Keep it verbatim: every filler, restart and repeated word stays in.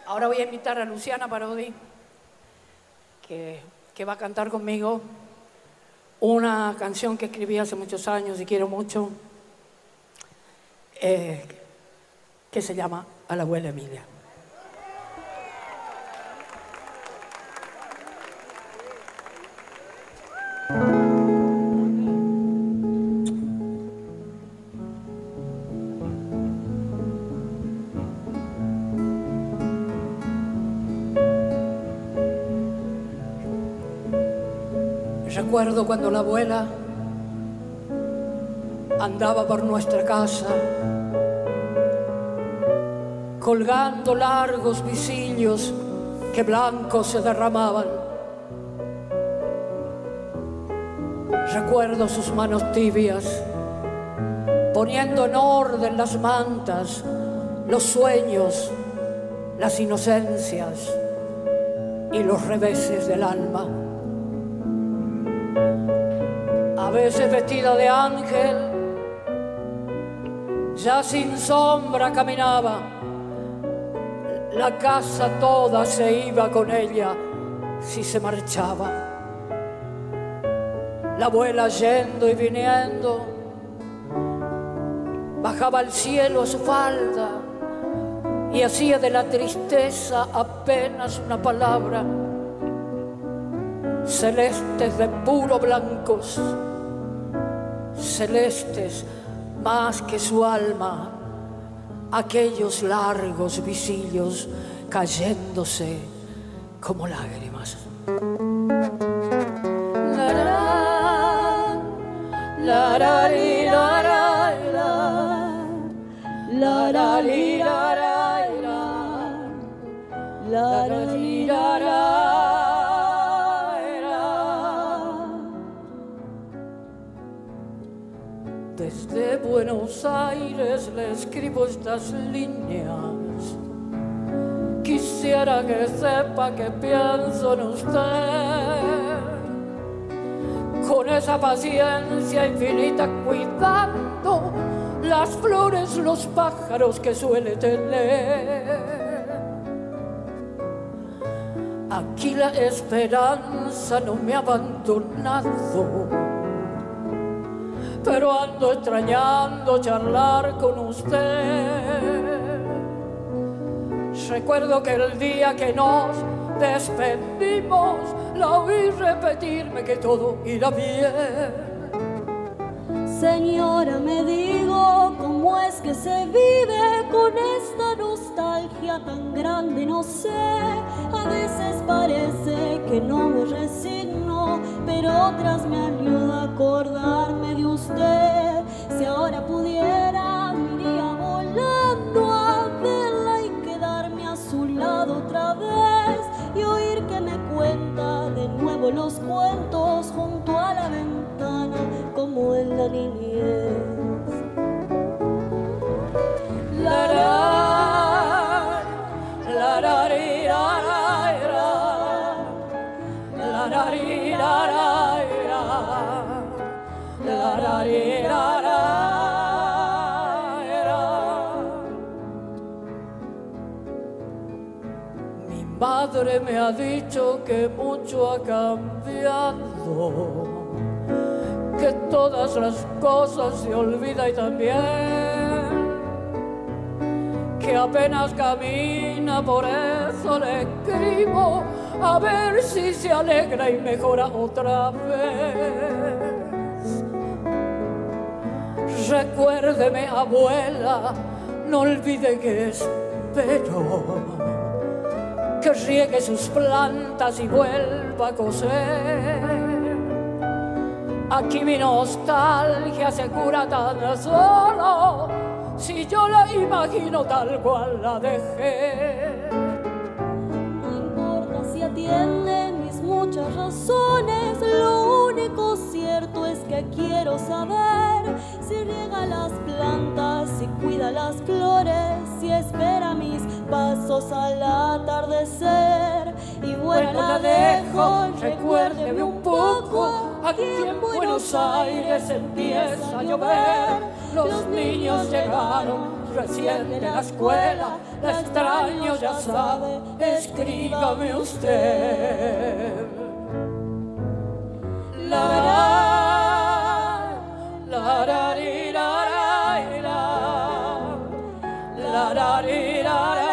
Ahora voy a invitar a Luciana Parodi, que, que va a cantar conmigo una canción que escribí hace muchos años y quiero mucho, eh, que se llama A la abuela Emilia. Recuerdo cuando la abuela andaba por nuestra casa, colgando largos visillos que blancos se derramaban. Recuerdo sus manos tibias, poniendo en orden las mantas, los sueños, las inocencias y los reveses del alma. A veces vestida de ángel, ya sin sombra caminaba. La casa toda se iba con ella si se marchaba. La abuela yendo y viniendo, bajaba al cielo a su falda y hacía de la tristeza apenas una palabra. Celestes de puro blancos, celestes más que su alma, aquellos largos visillos cayéndose como lágrimas. La la la la la la la la la la. Desde Buenos Aires le escribo estas líneas. Quisiera que sepa que pienso en usted, con esa paciencia infinita, cuidando las flores, los pájaros que suele tener. Aquí la esperanza no me ha abandonado, pero ando extrañando charlar con usted. Recuerdo que el día que nos despedimos, la oí repetirme que todo irá bien. Señora, me digo, ¿cómo es que se vive con esta nostalgia tan grande? No sé, a veces parece que no me resigno, pero otras me ayuda a acordarme de usted. Si ahora pudiera, me iría volando a verla y quedarme a su lado otra vez y oír que me cuenta de nuevo los cuentos junto a la ventana como en la niñez. La la la la la la la la. Mi madre me ha dicho que mucho ha cambiado, que todas las cosas se olvidan y también que apenas camina, por eso le escribo a ver si se alegra y mejora otra vez. Recuérdeme, abuela, no olvide que espero que riegue sus plantas y vuelva a coser. Aquí mi nostalgia se cura tan solo si yo la imagino tal cual la dejé. No importa si atiende mis muchas razones, lo único cierto es que quiero saber si riega las plantas, si cuida las flores, si espera mis pasos al atardecer. Y bueno, la dejo, recuérdeme un poco, aquí en Buenos Aires empieza a llover, los niños llegaron, recién de la escuela, la extraño, ya sabe, escríbame usted. La la la la la la la la la la.